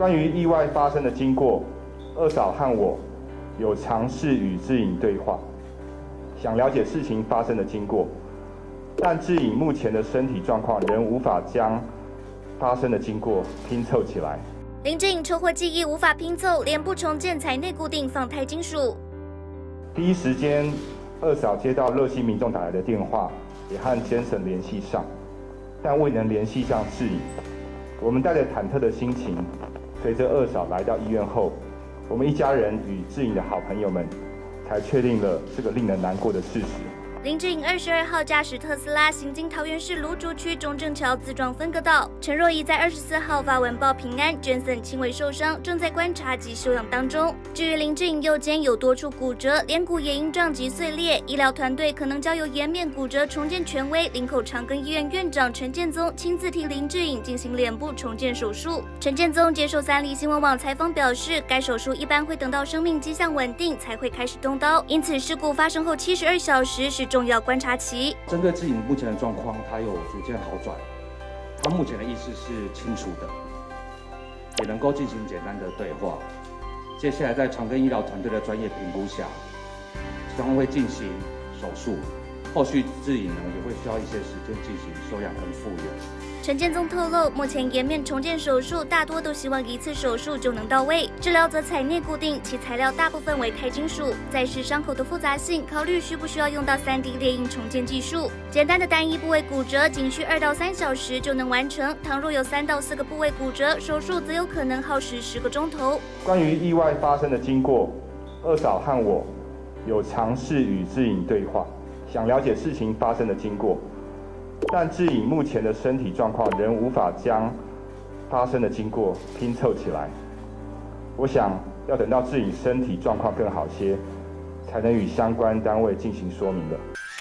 关于意外发生的经过，二嫂和我有尝试与志颖对话，想了解事情发生的经过，但志颖目前的身体状况仍无法将发生的经过拼凑起来。 林志颖车祸记忆无法拼凑，脸部重建才内固定放钛金属。 第一时间，二嫂接到热心民众打来的电话，也和先生联系上，但未能联系上志颖。我们带着忐忑的心情，随着二嫂来到医院后，我们一家人与志颖的好朋友们才确定了这个令人难过的事实。 林志颖22号驾驶特斯拉行经桃园市芦竹区中正桥自撞分隔岛，陈若仪在24号发文报平安，捐赠轻微受伤，正在观察及休养当中。至于林志颖右肩有多处骨折，脸骨也因撞击碎裂，医疗团队可能交由颜面骨折重建权威林口长庚医院院长陈建宗亲自替林志颖进行脸部重建手术。陈建宗接受三立新闻网采访表示，该手术一般会等到生命迹象稳定才会开始动刀，因此事故发生后72小时是重要观察期。 针对志颖目前的状况，他有逐渐好转，他目前的意识是清楚的，也能够进行简单的对话。接下来在长庚医疗团队的专业评估下，将会进行手术，后续志颖呢也会需要一些时间进行休养跟复原。 陈建宗透露，目前颜面重建手术大多都希望一次手术就能到位，治疗则采内固定，其材料大部分为钛金属。再是伤口的复杂性，考虑需不需要用到3D 列印重建技术。简单的单一部位骨折仅需2到3小时就能完成，倘若有3到4个部位骨折，手术则有可能耗时10个钟头。 关于意外发生的经过，二嫂和我有尝试与志颖对话，想了解事情发生的经过。但志颖目前的身体状况仍无法将发生的经过拼凑起来。我想要等到志颖身体状况更好些，才能与相关单位进行说明了。